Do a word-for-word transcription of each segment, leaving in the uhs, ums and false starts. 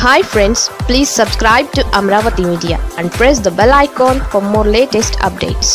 Hi friends, please subscribe to Amravati Media and press the bell icon for more latest updates.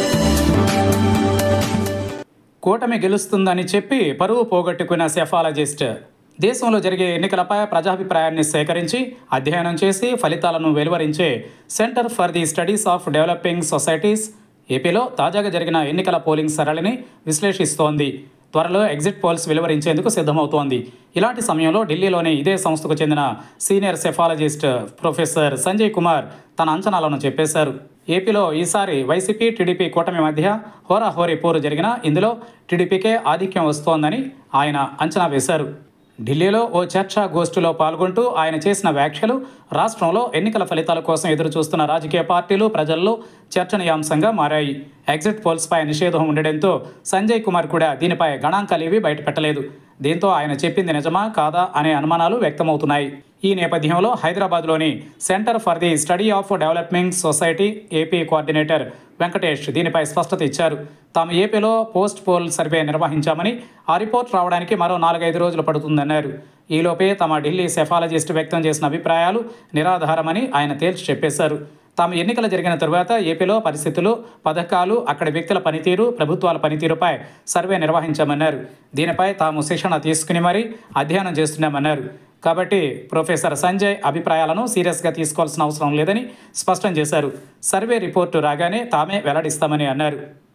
కూటమి గెలుస్తుందని చెప్పి పరువు పోగొట్టుకున్న psephologist దేశంలో జరిగే ఎన్నికలపై ప్రజాభిప్రాయాన్ని సేకరించి అధ్యయనం చేసి ఫలితాలను వెలువరించే centre for the studies of developing societies ఏపీలో తాజాగా జరిగిన ఎన్నికల పోలింగ్ సరళిని విశ్లేషిస్తోంది. త్వరలో ఎగ్జిట్ పోల్స్ వెలువరించేందుకు సిద్ధమవుతోంది. ఇలాంటి సమయంలో ఢిల్లీలోని ఇదే సంస్థకు చెందిన senior psephologist professor Sanjay Kumar తన అంచనాలను చెప్పేశారు. ఏపీలో ఈసారి వైసీపీ టీడీపీ కూటమి మధ్య హోరాహోరీ పోరు జరిగినా ఇందులో టీడీపీకే ఆధిక్యం వస్తోందని ఆయన అంచనా వేశారు. ఢిల్లీలో ఓ చర్చా గోష్ఠిలో పాల్గొంటూ ఆయన చేసిన వ్యాఖ్యలు రాష్ట్రంలో ఎన్నికల ఫలితాల కోసం ఎదురు చూస్తున్న రాజకీయ పార్టీలు ప్రజల్లో చర్చనీయాంశంగా మారాయి. ఎగ్జిట్ పోల్స్పై నిషేధం ఉండడంతో సంజయ్ కుమార్ కూడా దీనిపై గణాంకాలేవీ బయటపెట్టలేదు. దీంతో ఆయన చెప్పింది నిజమా కాదా అనే అనుమానాలు వ్యక్తమవుతున్నాయి. ఈ నేపథ్యంలో హైదరాబాద్లోని centre for the study of development society AP coordinator Venkatesh దీనిపై స్పష్టత ఇచ్చారు. తాము ఏపీలో పోస్ట్ పోల్ సర్వే నిర్వహించామని, ఆ రిపోర్ట్ రావడానికి మరో నాలుగైదు రోజులు పడుతుందన్నారు. ఈలోపే తమ ఢిల్లీ సెఫాలజిస్ట్ వ్యక్తం చేసిన అభిప్రాయాలు నిరాధారమని ఆయన తేల్చి చెప్పేశారు. తాము ఎన్నికలు జరిగిన తరువాత ఏపీలో పరిస్థితులు, పథకాలు, అక్కడి వ్యక్తుల పనితీరు, ప్రభుత్వాల పనితీరుపై సర్వే నిర్వహించామన్నారు. దీనిపై తాము శిక్షణ తీసుకుని మరీ అధ్యయనం చేస్తున్నామన్నారు. కాబట్టి ప్రొఫెసర్ సంజయ్ అభిప్రాయాలను సీరియస్గా తీసుకోవాల్సిన అవసరం లేదని స్పష్టం చేశారు. సర్వే రిపోర్టు రాగానే తామే వెల్లడిస్తామని అన్నారు.